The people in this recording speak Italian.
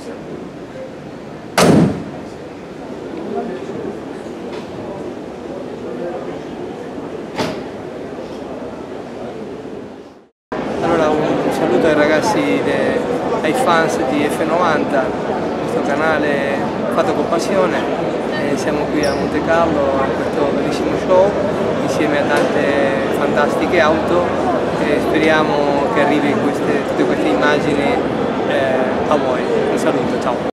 Allora un saluto ai ragazzi, ai fans di F90, questo canale fatto con passione. Siamo qui a Monte-Carlo a questo bellissimo show insieme a tante fantastiche auto e speriamo che arrivi tutte queste immagini a voi. Un saluto, ciao!